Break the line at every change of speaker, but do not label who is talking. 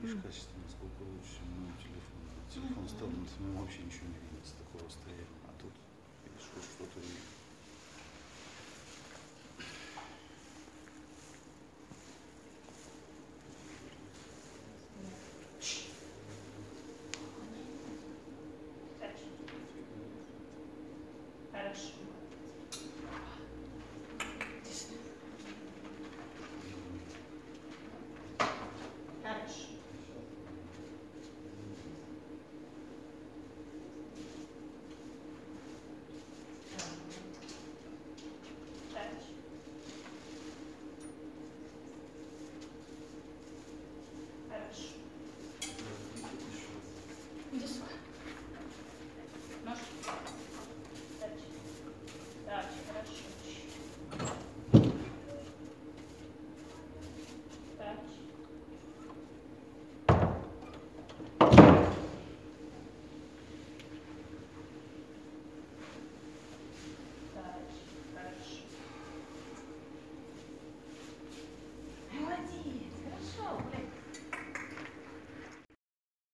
видишь качество, насколько лучше, чем мой телефон. Телефон стал, на самом вообще ничего не видно с такого расстояния. А тут видишь, хоть что-то видно.